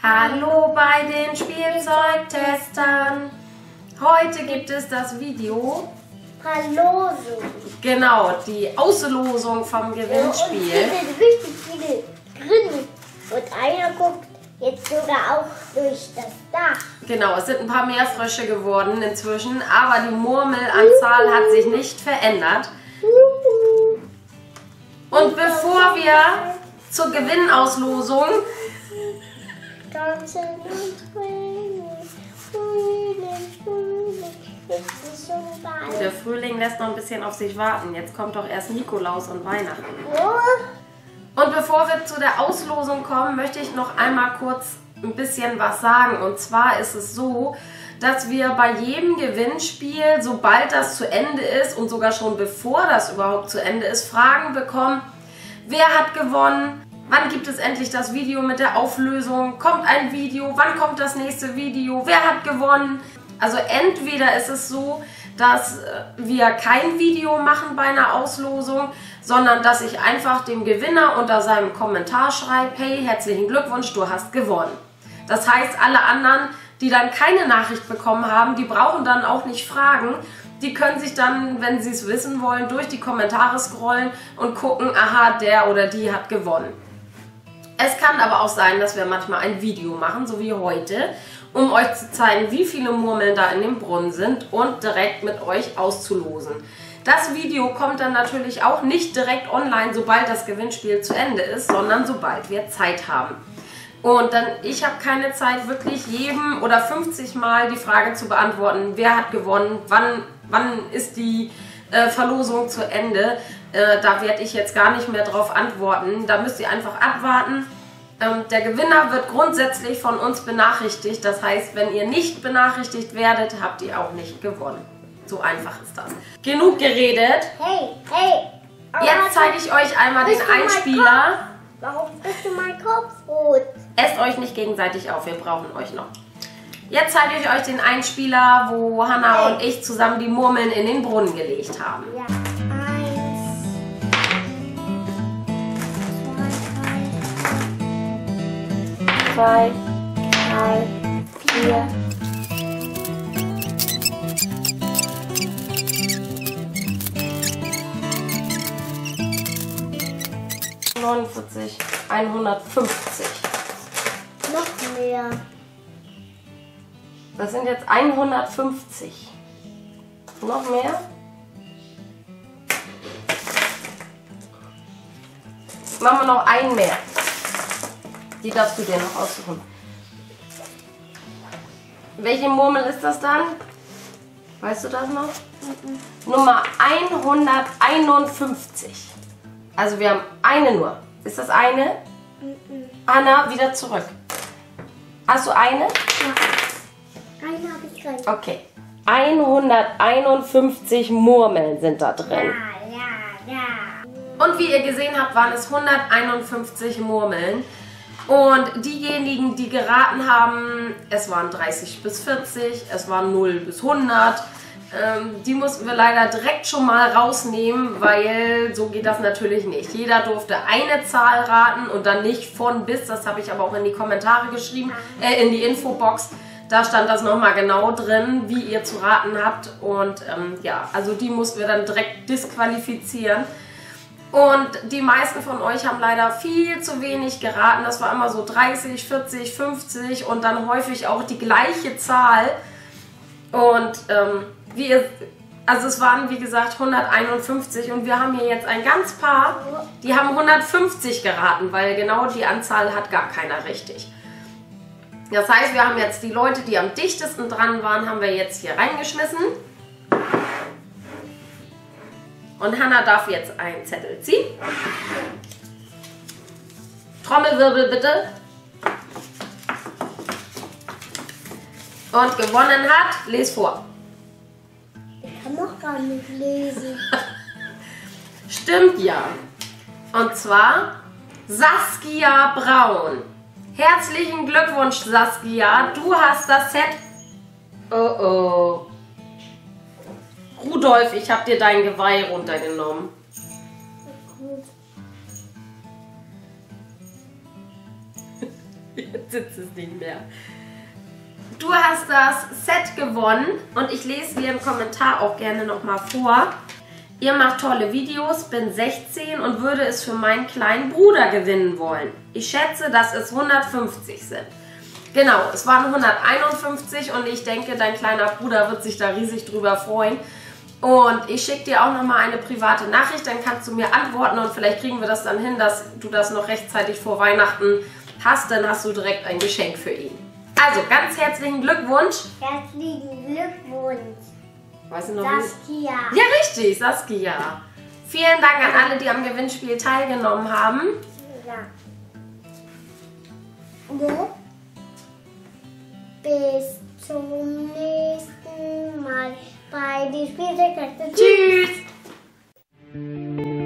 Hallo bei den Spielzeugtestern. Heute gibt es das Video Verlosung. Genau, die Auslosung vom Gewinnspiel. Und hier sind richtig viele drin. Und einer guckt jetzt sogar auch durch das Dach. Genau, es sind ein paar Meerfrösche geworden inzwischen, aber die Murmelanzahl hat sich nicht verändert. Und bevor wir zur Gewinnauslosung der Frühling lässt noch ein bisschen auf sich warten. Jetzt kommt doch erst Nikolaus und Weihnachten. Und bevor wir zu der Auslosung kommen, möchte ich noch einmal kurz ein bisschen was sagen. Und zwar ist es so, dass wir bei jedem Gewinnspiel, sobald das zu Ende ist und sogar schon bevor das überhaupt zu Ende ist, Fragen bekommen. Wer hat gewonnen? Wann gibt es endlich das Video mit der Auflösung? Kommt ein Video? Wann kommt das nächste Video? Wer hat gewonnen? Also entweder ist es so, dass wir kein Video machen bei einer Auslosung, sondern dass ich einfach dem Gewinner unter seinem Kommentar schreibe, hey, herzlichen Glückwunsch, du hast gewonnen. Das heißt, alle anderen, die dann keine Nachricht bekommen haben, die brauchen dann auch nicht fragen. Die können sich dann, wenn sie es wissen wollen, durch die Kommentare scrollen und gucken, aha, der oder die hat gewonnen. Es kann aber auch sein, dass wir manchmal ein Video machen, so wie heute, um euch zu zeigen, wie viele Murmeln da in dem Brunnen sind und direkt mit euch auszulosen. Das Video kommt dann natürlich auch nicht direkt online, sobald das Gewinnspiel zu Ende ist, sondern sobald wir Zeit haben. Und dann, ich habe keine Zeit, wirklich jedem oder 50 Mal die Frage zu beantworten, wer hat gewonnen, wann ist die Verlosung zu Ende. Da werde ich jetzt gar nicht mehr drauf antworten. Da müsst ihr einfach abwarten. Der Gewinner wird grundsätzlich von uns benachrichtigt. Das heißt, wenn ihr nicht benachrichtigt werdet, habt ihr auch nicht gewonnen. So einfach ist das. Genug geredet. Hey, hey. Jetzt zeige ich euch einmal den Einspieler. Warum bist du mein Kopf rot? Esst euch nicht gegenseitig auf, wir brauchen euch noch. Jetzt zeige ich euch den Einspieler, wo Hannah und ich zusammen die Murmeln in den Brunnen gelegt haben. Ja. 1, 2, 3, 4. 49, 150. Noch mehr. Das sind jetzt 150. Noch mehr? Machen wir noch einen mehr. Die darfst du dir noch aussuchen. Welche Murmel ist das dann? Weißt du das noch? Nummer 151. Also wir haben eine nur. Ist das eine? Anna, wieder zurück. Hast du eine? Ja. Eine habe ich rein. Okay. 151 Murmeln sind da drin. Ja. Und wie ihr gesehen habt, waren es 151 Murmeln. Und diejenigen, die geraten haben, es waren 30 bis 40, es waren 0 bis 100. Die mussten wir leider direkt schon mal rausnehmen, weil so geht das natürlich nicht. Jeder durfte eine Zahl raten und dann nicht von bis. Das habe ich aber auch in die Kommentare geschrieben, in die Infobox. Da stand das nochmal genau drin, wie ihr zu raten habt. Und ja, also die mussten wir dann direkt disqualifizieren. Und die meisten von euch haben leider viel zu wenig geraten. Das war immer so 30, 40, 50 und dann häufig auch die gleiche Zahl. Und also es waren wie gesagt 151 und wir haben hier jetzt ein ganz paar, die haben 150 geraten, weil genau die Anzahl hat gar keiner richtig. Das heißt, wir haben jetzt die Leute, die am dichtesten dran waren, haben wir jetzt hier reingeschmissen. Und Hannah darf jetzt einen Zettel ziehen. Trommelwirbel bitte. Und gewonnen hat, les vor. Ich kann noch gar nicht lesen. Stimmt ja. Und zwar Saskia Braun. Herzlichen Glückwunsch, Saskia. Du hast das Set. Oh oh. Rudolf, ich habe dir dein Geweih runtergenommen. Gut. Jetzt sitzt es nicht mehr. Du hast das Set gewonnen und ich lese dir einen Kommentar auch gerne nochmal vor. Ihr macht tolle Videos, bin 16 und würde es für meinen kleinen Bruder gewinnen wollen. Ich schätze, dass es 150 sind. Genau, es waren 151 und ich denke, dein kleiner Bruder wird sich da riesig drüber freuen. Und ich schicke dir auch nochmal eine private Nachricht, dann kannst du mir antworten und vielleicht kriegen wir das dann hin, dass du das noch rechtzeitig vor Weihnachten hast. Dann hast du direkt ein Geschenk für ihn. Also, ganz herzlichen Glückwunsch. Herzlichen Glückwunsch. Weißt du noch, Saskia. Ja, richtig, Saskia. Vielen Dank an alle, die am Gewinnspiel teilgenommen haben. Ja. Ne? Bis zum nächsten Mal bei die Spielzeugkiste. Tschüss!